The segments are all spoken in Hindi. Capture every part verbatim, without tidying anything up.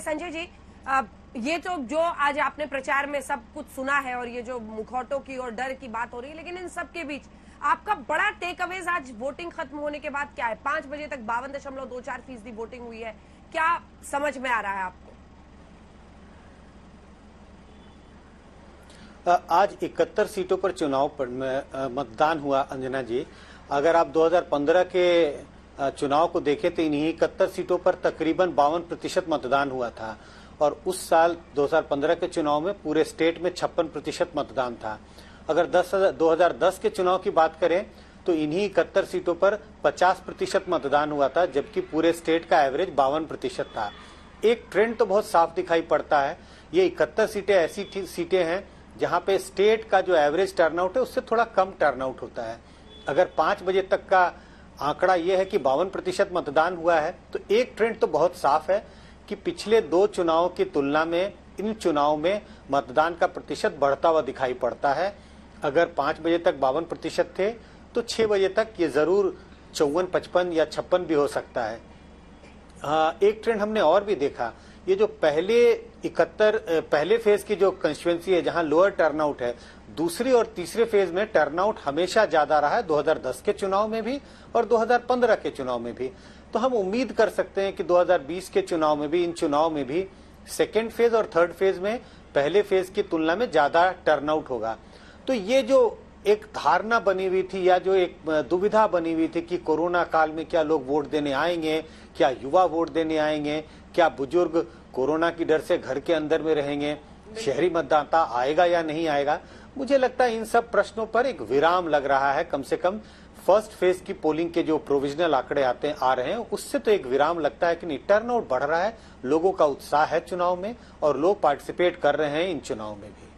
संजय जी, आ, ये तो जो आज आपने प्रचार में सब कुछ सुना है और ये जो मुखौटों की और डर की बात हो रही है, लेकिन इन सब के बीच आपका बड़ा टेक अवेज आज वोटिंग खत्म होने के बाद क्या है? पांच बजे तक बावन दशमलव दो चार फीसदी वोटिंग हुई है, क्या समझ में आ रहा है आपको? आज इकहत्तर सीटों पर चुनाव पर मतदान हुआ अंजना जी। अगर आप दो हज़ार पंद्रह के चुनाव को देखें तो इन्हीं इकहत्तर सीटों पर तकरीबन बावन प्रतिशत मतदान हुआ था और उस साल दो हज़ार पंद्रह के चुनाव में पूरे स्टेट में छप्पन प्रतिशत मतदान था। अगर दस दो हज़ार दस के चुनाव की बात करें तो इन्हीं इकहत्तर सीटों पर पचास प्रतिशत मतदान हुआ था, जबकि पूरे स्टेट का एवरेज बावन प्रतिशत था। एक ट्रेंड तो बहुत साफ दिखाई पड़ता है। ये इकहत्तर सीटें ऐसी सीटें हैं जहां पे स्टेट का जो एवरेज टर्नआउट है उससे थोड़ा कम टर्नआउट होता है। अगर पांच बजे तक का आंकड़ा यह है कि बावन प्रतिशत मतदान हुआ है तो एक ट्रेंड तो बहुत साफ है कि पिछले दो चुनावों की तुलना में इन चुनाव में मतदान का प्रतिशत बढ़ता हुआ दिखाई पड़ता है। अगर पांच बजे तक बावन प्रतिशत थे तो छह बजे तक ये जरूर चौवन पचपन या छप्पन भी हो सकता है। आ, एक ट्रेंड हमने और भी देखा, ये जो पहले इकहत्तर पहले फेज की जो कंस्टिट्यूएंसी है जहां लोअर टर्नआउट है, दूसरी और तीसरे फेज में टर्नआउट हमेशा ज्यादा रहा है, दो हज़ार दस के चुनाव में भी और दो हज़ार पंद्रह के चुनाव में भी। तो हम उम्मीद कर सकते हैं कि दो हज़ार बीस के चुनाव में भी, इन चुनाव में भी सेकेंड फेज और थर्ड फेज में पहले फेज की तुलना में ज्यादा टर्नआउट होगा। तो ये जो एक धारणा बनी हुई थी या जो एक दुविधा बनी हुई थी कि कोरोना काल में क्या लोग वोट देने आएंगे, क्या युवा वोट देने आएंगे, क्या बुजुर्ग कोरोना की डर से घर के अंदर में रहेंगे, शहरी मतदाता आएगा या नहीं आएगा, मुझे लगता है इन सब प्रश्नों पर एक विराम लग रहा है। कम से कम फर्स्ट फेज की पोलिंग के जो प्रोविजनल आंकड़े आते आ रहे हैं उससे तो एक विराम लगता है कि नहीं, टर्नआउट बढ़ रहा है, लोगों का उत्साह है चुनाव में और लोग पार्टिसिपेट कर रहे हैं इन चुनाव में भी।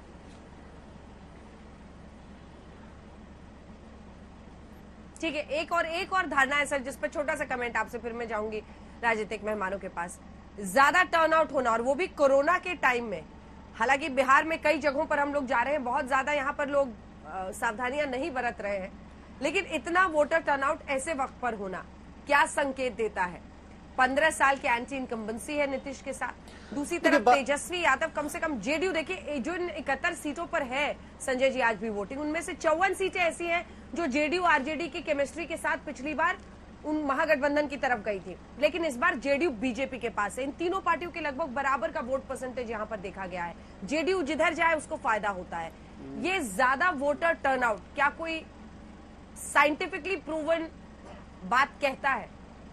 ठीक है, एक और एक और धारणा है सर जिस पर छोटा सा कमेंट आपसे फिर मैं जाऊंगी राजनीतिक मेहमानों के पास। ज्यादा टर्नआउट होना और वो भी कोरोना के टाइम में, हालांकि बिहार में कई जगहों पर हम लोग जा रहे हैं, बहुत ज्यादा यहाँ पर लोग सावधानियां नहीं बरत रहे हैं, लेकिन इतना वोटर टर्नआउट ऐसे वक्त पर होना क्या संकेत देता है? पंद्रह साल की एंटी इनकम्बेंसी है नीतीश के साथ, दूसरी तरफ तेजस्वी यादव, कम से कम जेडीयू देखिए जो इन इकहत्तर सीटों पर है संजय जी आज भी वोटिंग, उनमें से चौवन सीटें ऐसी हैं जो जेडीयू आरजेडी की केमिस्ट्री के साथ पिछली बार उन महागठबंधन की तरफ गई थी, लेकिन इस बार जेडीयू बीजेपी के पास है। इन तीनों पार्टियों के लगभग बराबर का वोट परसेंटेज यहाँ पर देखा गया है। जेडीयू जिधर जाए उसको फायदा होता है। ये ज्यादा वोटर टर्नआउट क्या कोई साइंटिफिकली प्रूवन बात कहता है?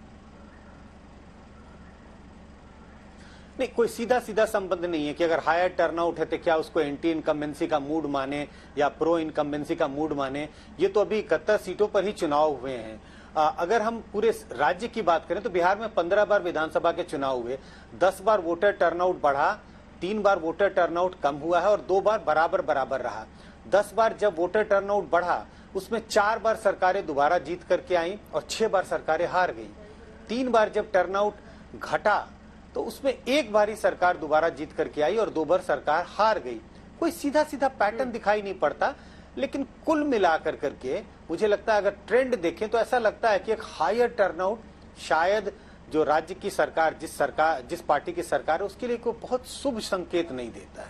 नहीं, कोई सीधा सीधा संबंध नहीं है कि अगर हायर टर्नआउट है तो क्या उसको एंटी इनकम्बेंसी का मूड माने या प्रो इनकम्बेंसी का मूड माने। ये तो अभी इकहत्तर सीटों पर ही चुनाव हुए हैं। आ, अगर हम पूरे राज्य की बात करें तो बिहार में पंद्रह बार विधानसभा के चुनाव हुए, दस बार वोटर टर्नआउट बढ़ा, तीन बार वोटर टर्नआउट कम हुआ है और दो बार बराबर बराबर रहा। दस बार जब वोटर टर्नआउट बढ़ा उसमें चार बार सरकारें दोबारा जीत करके आई और छह बार सरकारें हार गई। तीन बार जब टर्नआउट घटा तो उसमें एक बार ही सरकार दोबारा जीत करके आई और दो बार सरकार हार गई। कोई सीधा सीधा पैटर्न दिखाई नहीं पड़ता, लेकिन कुल मिलाकर करके मुझे लगता है अगर ट्रेंड देखें तो ऐसा लगता है कि एक हायर टर्नआउट शायद जो राज्य की सरकार जिस सरकार जिस पार्टी की सरकार है उसके लिए कोई बहुत शुभ संकेत नहीं देता है।